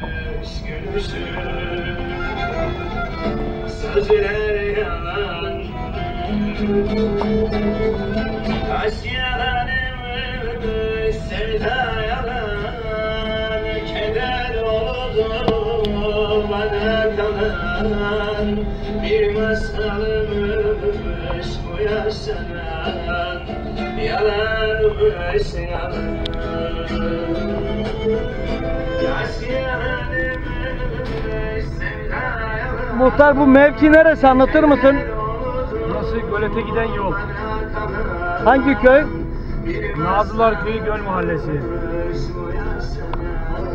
gülüşüm, sözler yalan. Aşk yalanmış, sevda yalan, keder oldu bana kalan. Bir masalmış bu yaşanan, yalanmış yalan. Aşk yalanmış, sevda yalan. Muhtar, bu mevki neresi, anlatır mısın? Burası Gölet'e giden yol. Hangi köy? Nazlılar Köyü Göl Mahallesi.